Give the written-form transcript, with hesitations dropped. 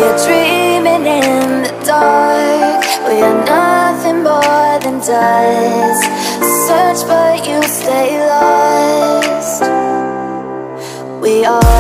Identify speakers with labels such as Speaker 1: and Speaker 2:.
Speaker 1: are dreaming in the dark. We are nothing more than dust. Search but you stay lost. We are